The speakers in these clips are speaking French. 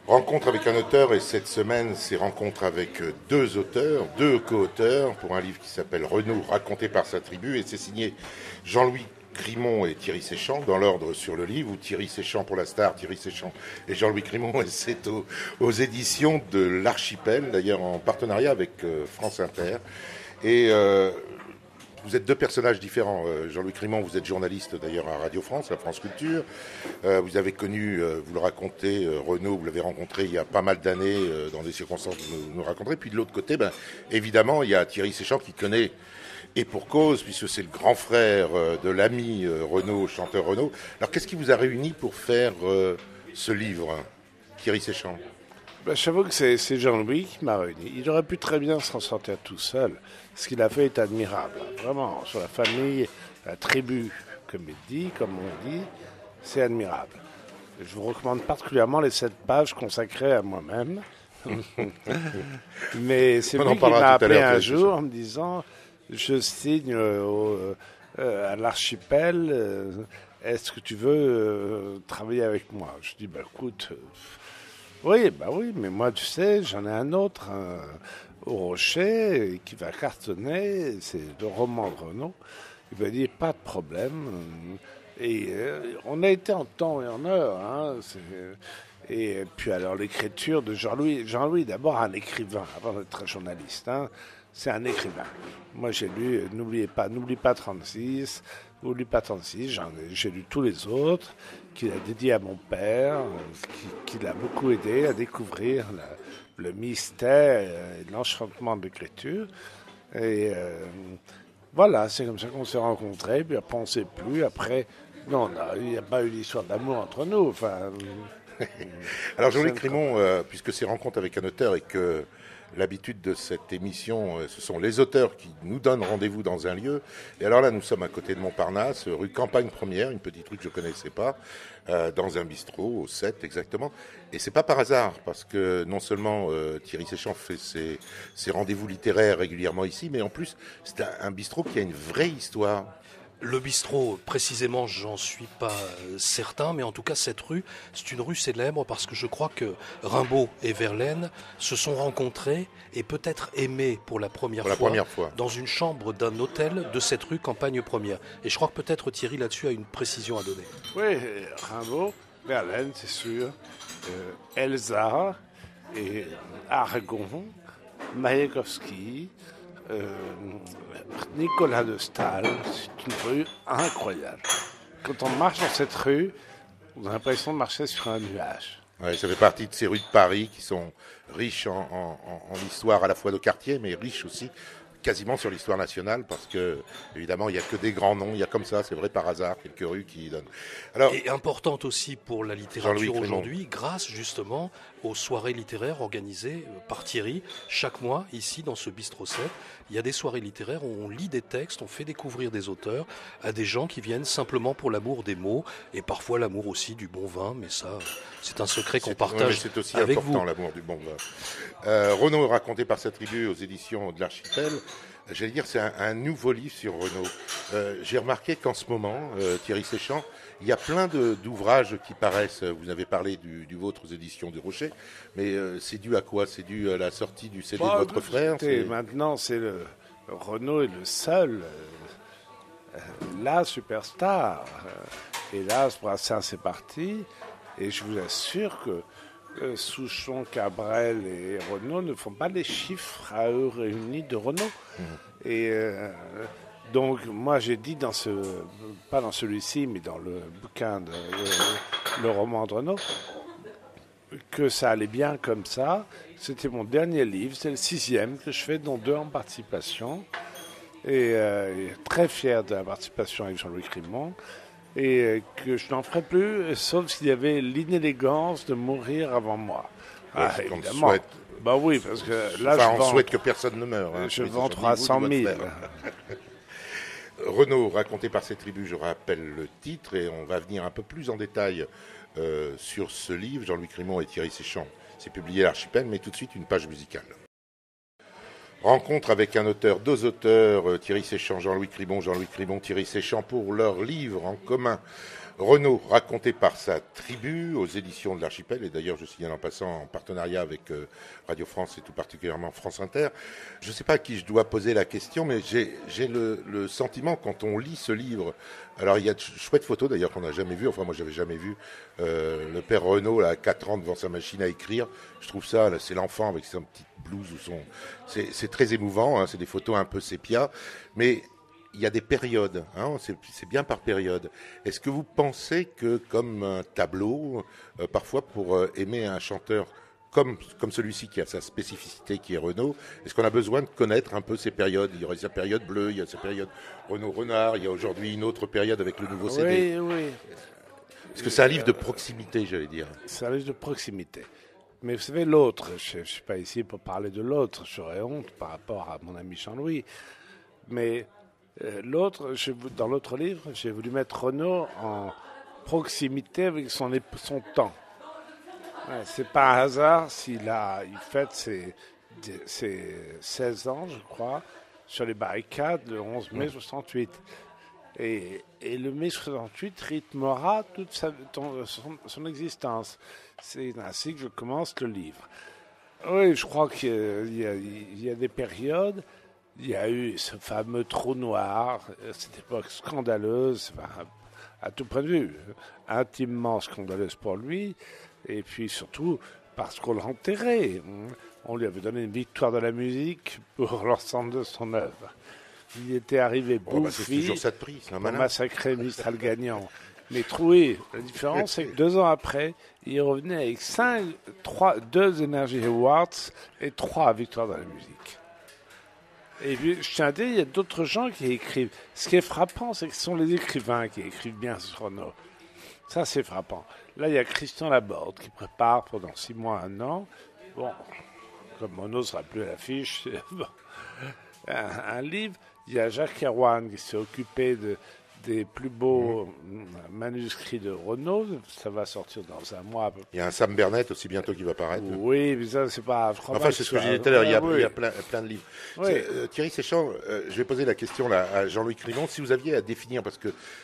Rencontre avec un auteur, et cette semaine, c'est rencontre avec deux auteurs, deux co-auteurs, pour un livre qui s'appelle Renaud, raconté par sa tribu, et c'est signé Jean-Louis Crimon et Thierry Séchant, dans l'ordre sur le livre, ou Thierry Séchant pour la star, Thierry Séchant et Jean-Louis Crimon, et c'est aux éditions de l'Archipel, d'ailleurs en partenariat avec France Inter. Et vous êtes deux personnages différents. Jean-Louis Crimon, vous êtes journaliste d'ailleurs à Radio France, à France Culture. Vous avez connu, vous le racontez, Renaud, vous l'avez rencontré il y a pas mal d'années dans des circonstances que vous nous raconterez. Puis de l'autre côté, évidemment, il y a Thierry Séchant qui connaît, et pour cause, puisque c'est le grand frère de l'ami Renaud, chanteur Renaud. Alors qu'est-ce qui vous a réuni pour faire ce livre, Thierry Séchant? J'avoue que c'est Jean-Louis qui m'a réuni. Il aurait pu très bien s'en sortir tout seul. Ce qu'il a fait est admirable. Vraiment, sur la famille, la tribu, comme on dit, c'est admirable. Je vous recommande particulièrement les 7 pages consacrées à moi-même. Mais c'est lui qui m'a appelé un jour en me disant « Je signe à l'Archipel, est-ce que tu veux travailler avec moi ?» Je dis « Écoute... Oui, mais moi, tu sais, j'en ai un autre au Rocher qui va cartonner, c'est le roman de Renaud. Il m'a dit, pas de problème. Et on a été en temps et en heure. Hein, et puis alors, l'écriture de Jean-Louis. Jean-Louis, d'abord, un écrivain, avant d'être un journaliste. Hein, c'est un écrivain. Moi, j'ai lu N'oublie pas 36. N'oublie pas 36, j'ai lu tous les autres, qu'il a dédié à mon père, qui l'a beaucoup aidé à découvrir le mystère et l'enchantement de l'écriture. Et voilà, c'est comme ça qu'on s'est rencontrés, puis après on ne sait plus. Après, non, il n'y a pas eu d'histoire d'amour entre nous. Enfin, alors Jean-Louis Crimon, puisque c'est rencontre avec un auteur et que l'habitude de cette émission, ce sont les auteurs qui nous donnent rendez-vous dans un lieu. Et alors là, nous sommes à côté de Montparnasse, rue Campagne Première, une petite rue que je ne connaissais pas, dans un bistrot, au 7 exactement. Et c'est pas par hasard, parce que non seulement Thierry Séchant fait ses rendez-vous littéraires régulièrement ici, mais en plus, c'est un bistrot qui a une vraie histoire. Le bistrot, précisément, j'en suis pas certain, mais en tout cas, cette rue, c'est une rue célèbre parce que je crois que Rimbaud et Verlaine se sont rencontrés et peut-être aimés pour la première fois dans une chambre d'un hôtel de cette rue Campagne Première. Et je crois que peut-être Thierry là-dessus a une précision à donner. Oui, Rimbaud, Verlaine, c'est sûr, Elsa et Aragon, Maïakovsky, Nicolas de Staël, c'est une rue incroyable. Quand on marche dans cette rue, on a l'impression de marcher sur un nuage. Ouais, ça fait partie de ces rues de Paris qui sont riches en histoire à la fois de quartier, mais riches aussi quasiment sur l'histoire nationale, parce que évidemment il n'y a que des grands noms, il y a comme ça, c'est vrai par hasard, quelques rues qui donnent. Alors, et importante aussi pour la littérature aujourd'hui, grâce justement aux soirées littéraires organisées par Thierry chaque mois ici dans ce bistrot 7. Il y a des soirées littéraires où on lit des textes, on fait découvrir des auteurs à des gens qui viennent simplement pour l'amour des mots et parfois l'amour aussi du bon vin, mais ça c'est un secret qu'on partage c'est aussi avec important, vous. L'amour du bon vin. Renaud, raconté par sa tribu aux éditions de l'Archipel. J'allais dire, c'est un nouveau livre sur Renaud. J'ai remarqué qu'en ce moment, Thierry Séchant, il y a plein d'ouvrages qui paraissent. Vous avez parlé du vôtre aux éditions du Rocher, mais c'est dû à quoi? C'est dû à la sortie du CD de votre frère? Maintenant, Renaud est le seul, la superstar. Hélas, Brassens est parti, et je vous assure que Souchon, Cabrel et Renaud ne font pas les chiffres à eux réunis de Renaud. Et donc, moi, j'ai dit pas dans celui-ci, mais dans le bouquin, le roman de Renaud, que ça allait bien comme ça. C'était mon dernier livre, c'est le 6e que je fais, dont 2 en participation. Et très fier de la participation avec Jean-Louis Crimon. Et que je n'en ferai plus, sauf s'il y avait l'inélégance de mourir avant moi. Évidemment. Oui, parce que là, on souhaite que personne ne meure. Hein, je vends 300 000. Renaud, raconté par ses tribus, je rappelle le titre, et on va venir un peu plus en détail sur ce livre, Jean-Louis Crimon et Thierry Séchant. C'est publié à l'Archipel, mais tout de suite une page musicale. Rencontre avec un auteur, 2 auteurs, Thierry Séchant, Jean-Louis Crimon, Thierry Séchant, pour leur livre en commun, Renaud, raconté par sa tribu, aux éditions de l'Archipel, et d'ailleurs je signale en passant en partenariat avec Radio France et tout particulièrement France Inter. Je ne sais pas à qui je dois poser la question, mais j'ai le sentiment quand on lit ce livre, alors il y a de chouettes photos d'ailleurs qu'on n'a jamais vues, enfin moi j'avais jamais vu le père Renaud là, à 4 ans devant sa machine à écrire. Je trouve ça, là, c'est l'enfant avec sa petite blouse, c'est très émouvant, hein, c'est des photos un peu sépia, mais il y a des périodes, hein, c'est bien par période. Est-ce que vous pensez que, comme un tableau, parfois pour aimer un chanteur comme celui-ci qui a sa spécificité qui est Renaud, est-ce qu'on a besoin de connaître un peu ces périodes? Il y aurait sa période bleue, il y a sa période Renaud-Renard, il y a aujourd'hui une autre période avec le nouveau CD. Oui. Est-ce que c'est un livre de proximité, j'allais dire? C'est un livre de proximité. Mais vous savez, l'autre, je ne suis pas ici pour parler de l'autre, j'aurais honte par rapport à mon ami Jean-Louis, mais... l'autre, dans l'autre livre, j'ai voulu mettre Renaud en proximité avec son temps. Ouais, c'est pas un hasard s'il fête ses 16 ans, je crois, sur les barricades le 11 mai 68. Et le mai 68 rythmera toute son existence. C'est ainsi que je commence le livre. Oui, je crois qu'il y a des périodes. Il y a eu ce fameux trou noir, cette époque scandaleuse, à tout point de vue, intimement scandaleuse pour lui, et puis surtout parce qu'on l'a enterré. On lui avait donné une victoire de la musique pour l'ensemble de son œuvre. Il était arrivé bouffi pour massacrer Mistral gagnant. Mais trouvé, la différence, c'est que 2 ans après, il revenait avec 2 Energy Awards et 3 victoires de la musique. Et puis, je tiens à dire, il y a d'autres gens qui écrivent. Ce qui est frappant, c'est que ce sont les écrivains qui écrivent bien sur Renaud. Ça, c'est frappant. Là, il y a Christian Laborde qui prépare pendant 6 mois, 1 an. Bon, comme Renaud ne sera plus à l'affiche, bon. Un livre. Il y a Jacques Erwan qui s'est occupé des plus beaux manuscrits de Renaud. Ça va sortir dans 1 mois à peu près. Il y a un Sam Bernet aussi bientôt qui va paraître. Oui, mais ça, c'est pas... Enfin, c'est ce que je disais tout à l'heure, il y a plein de livres. Oui. Thierry Séchant, je vais poser la question là, à Jean-Louis Crimon. Si vous aviez à définir, parce que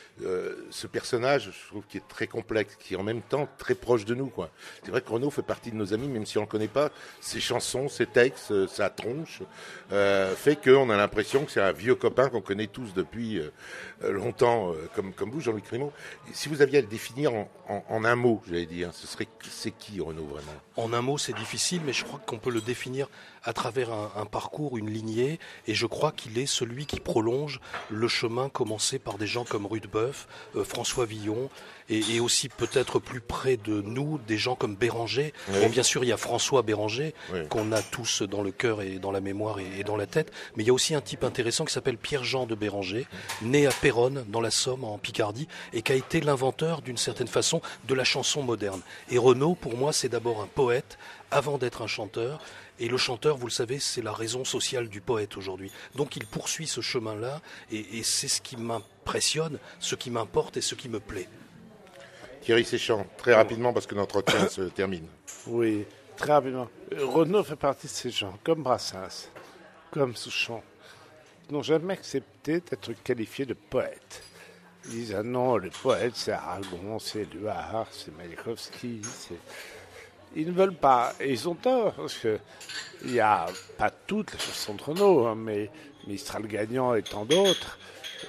ce personnage, je trouve qu'il est très complexe, qui est en même temps très proche de nous, quoi. C'est vrai que Renaud fait partie de nos amis, même si on ne le connaît pas. Ses chansons, ses textes, sa tronche, fait qu'on a l'impression que c'est un vieux copain qu'on connaît tous depuis longtemps, comme vous, Jean-Louis Crimon. Si vous aviez à le définir en un mot, j'allais dire, c'est qui Renaud vraiment? En un mot, c'est difficile, mais je crois qu'on peut le définir à travers un parcours, une lignée, et je crois qu'il est celui qui prolonge le chemin commencé par des gens comme Rudebeuf, François Villon, et aussi peut-être plus près de nous, des gens comme Béranger. Oui. Bon, bien sûr, il y a François Béranger, oui, qu'on a tous dans le cœur et dans la mémoire et dans la tête, mais il y a aussi un type intéressant qui s'appelle Pierre-Jean de Béranger, né à Péronne, dans la Somme, en Picardie, et qui a été l'inventeur, d'une certaine façon, de la chanson moderne. Et Renaud, pour moi, c'est d'abord un poète, avant d'être un chanteur. Et le chanteur, vous le savez, c'est la raison sociale du poète aujourd'hui. Donc il poursuit ce chemin-là, et c'est ce qui m'impressionne, ce qui m'importe et ce qui me plaît. Thierry Séchant, très rapidement parce que notre entretien se termine. Oui, très rapidement. Renaud fait partie de ces gens, comme Brassens, comme Souchon, qui n'ont jamais accepté d'être qualifiés de poètes. Ils disent, ah non, les poètes, c'est Aragon, c'est Éluard, c'est Mayakovsky, Ils ne veulent pas, et ils ont tort, parce qu'il n'y a pas toutes les chansons de Renaud, hein, mais Mistral gagnant et tant d'autres,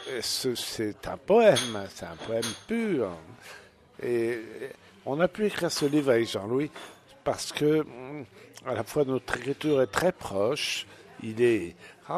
c'est un poème pur. Et on a pu écrire ce livre avec Jean-Louis parce que, à la fois, notre écriture est très proche, il est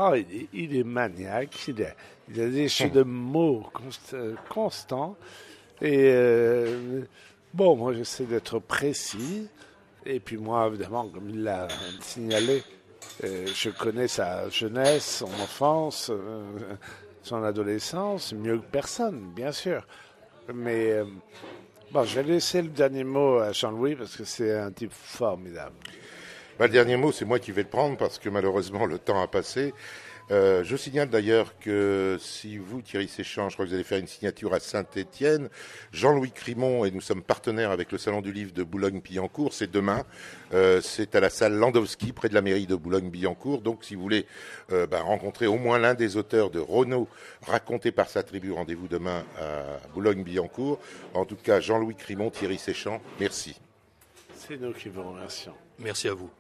maniaque, il a des jeux de mots constants, et bon, moi j'essaie d'être précis. Et puis moi, évidemment, comme il l'a signalé, je connais sa jeunesse, son enfance, son adolescence, mieux que personne, bien sûr. Mais bon, je vais laisser le dernier mot à Jean-Louis parce que c'est un type formidable. Le dernier mot, c'est moi qui vais le prendre parce que malheureusement, le temps a passé. Je signale d'ailleurs que si vous, Thierry Séchant, je crois que vous allez faire une signature à Saint-Étienne, Jean-Louis Crimon, et nous sommes partenaires avec le Salon du Livre de Boulogne-Billancourt, c'est demain, c'est à la salle Landowski, près de la mairie de Boulogne-Billancourt. Donc si vous voulez rencontrer au moins l'un des auteurs de Renaud, raconté par sa tribu, rendez-vous demain à Boulogne-Billancourt. En tout cas, Jean-Louis Crimon, Thierry Séchant, merci. C'est nous qui vous remercions. Merci à vous.